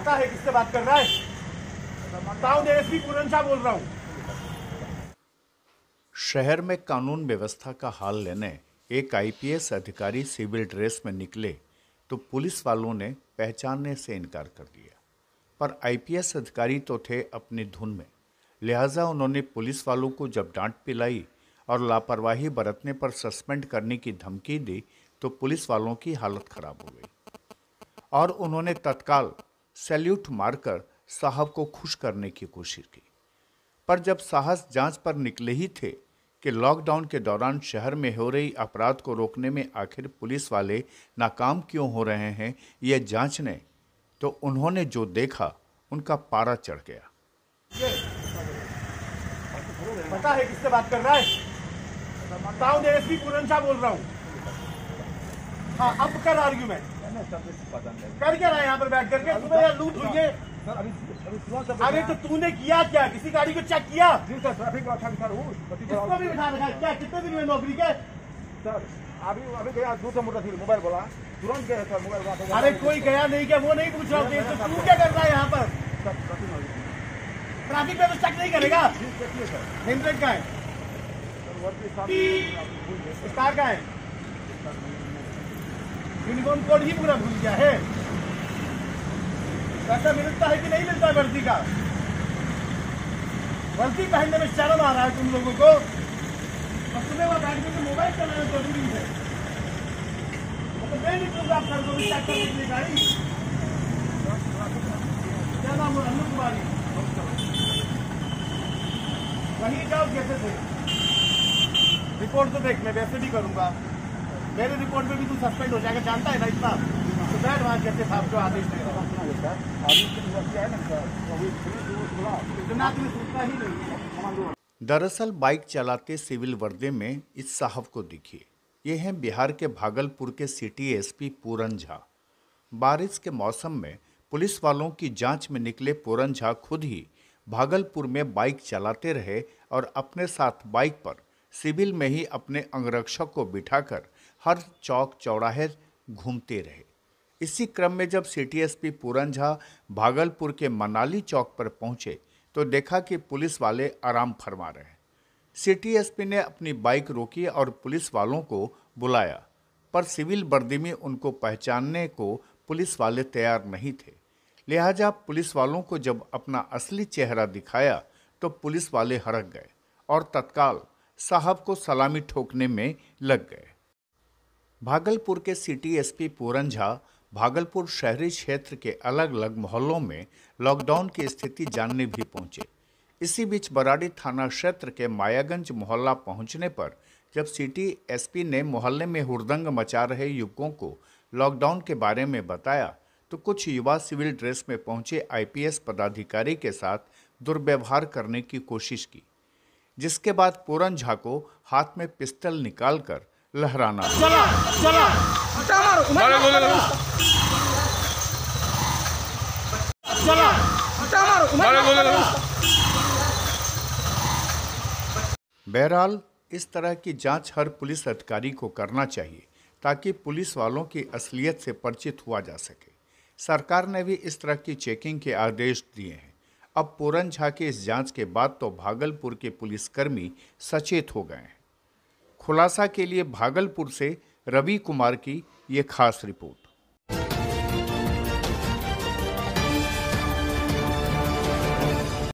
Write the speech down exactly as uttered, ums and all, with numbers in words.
पता है किससे बात कर रहा है? बताओ, एसपी पूरन झा बोल रहा हूँ। शहर में कानून व्यवस्था का हाल लेने एक आईपीएस अधिकारी सिविल ड्रेस में निकले तो पुलिस वालों ने पहचानने से इनकार कर दिया। पर आईपीएस अधिकारी तो थे अपनी धुन में, लिहाजा उन्होंने पुलिस वालों को जब डांट पिलाई और लापरवाही बरतने पर सस्पेंड करने की धमकी दी तो पुलिस वालों की हालत खराब हो गई और उन्होंने तत्काल सैल्यूट मारकर साहब को खुश करने की कोशिश की। पर जब साहस जांच पर निकले ही थे कि लॉकडाउन के दौरान शहर में हो रही अपराध को रोकने में आखिर पुलिस वाले नाकाम क्यों हो रहे हैं यह जांचने, तो उन्होंने जो देखा उनका पारा चढ़ गया। पता है किससे बात कर रहा है? बताओ, एसपी पूरन झा बोल रहा हूँ। हाँ, अब कर आर्ग्यूमेंट कर क्या रहा है यहाँ पर बैठ करके? तुम्हें यार लूट हुई है। अरे तो तूने किया क्या? किसी गाड़ी को चेक किया? ट्रैफिक इसको भी बिठा रखा है क्या? कितने दिन में नौकरी के? सर अभी अभी गया दूसरा मोटा मोबाइल बोला तुरंत गया सर मोबाइल। अरे कोई गया नहीं क्या? वो नहीं पूछ रहा हूँ। तो तू क्या कर रहा है यहाँ पर? ट्रैफिक में तो चेक नहीं करेगा। हेमलेट का है, स्टार का है, यूनिफॉर्म कोड ही पूरा भूल गया है। पैसा मिलता है कि नहीं मिलता है वर्दी का? वर्दी पहनने में शर्म आ रहा है तुम लोगों को? और तुम्हें वहां बैठ के मोबाइल चलाना जरूरी है। तो मैं निकलूंगा आप सर को भी चेक करने के लिए गाड़ी। क्या नाम है? अनु कुमारी। वहीं जाओ कैसे थे? रिपोर्ट तो देख, मैं वैसे भी करूंगा। मेरे रिपोर्ट में भी तू सस्पेंड हो जाएगा, जानता है ना इतना? तो बैठ वहां कैसे साहब को आदेश दे रहा इतना तुम्हें सूचना ही नहीं। दरअसल बाइक चलाते सिविल वर्दी में इस साहब को देखिए। ये हैं बिहार के भागलपुर के सिटी एसपी पूरन झा। बारिश के मौसम में पुलिस वालों की जांच में निकले पूरन झा खुद ही भागलपुर में बाइक चलाते रहे और अपने साथ बाइक पर सिविल में ही अपने अंगरक्षक को बिठाकर हर चौक चौराहे घूमते रहे। इसी क्रम में जब सिटी एसपी पूरन झा भागलपुर के मनाली चौक पर पहुंचे तो देखा कि पुलिस वाले आराम फरमा रहे हैं। सिटी एसपी ने अपनी बाइक रोकी और पुलिस वालों को बुलाया, पर सिविल वर्दी में उनको पहचानने को पुलिस वाले तैयार नहीं थे। लिहाजा पुलिस वालों को जब अपना असली चेहरा दिखाया तो पुलिस वाले हड़क गए और तत्काल साहब को सलामी ठोकने में लग गए। भागलपुर के सिटी एसपी पूरन झा भागलपुर शहरी क्षेत्र के अलग अलग मोहल्लों में लॉकडाउन की स्थिति जानने भी पहुंचे। इसी बीच बराड़ी थाना क्षेत्र के मायागंज मोहल्ला पहुंचने पर जब सिटी एसपी ने मोहल्ले में हुड़दंग मचा रहे युवकों को लॉकडाउन के बारे में बताया तो कुछ युवा सिविल ड्रेस में पहुंचे आईपीएस पदाधिकारी के साथ दुर्व्यवहार करने की कोशिश की, जिसके बाद पूरन झा को हाथ में पिस्टल निकालकर लहराना चला चला बहरहाल इस तरह की जांच हर पुलिस अधिकारी को करना चाहिए ताकि पुलिस वालों की असलियत से परिचित हुआ जा सके। सरकार ने भी इस तरह की चेकिंग के आदेश दिए हैं। अब पूरन झा की इस जांच के बाद तो भागलपुर के पुलिसकर्मी सचेत हो गए हैं। खुलासा के लिए भागलपुर से रवि कुमार की ये खास रिपोर्ट।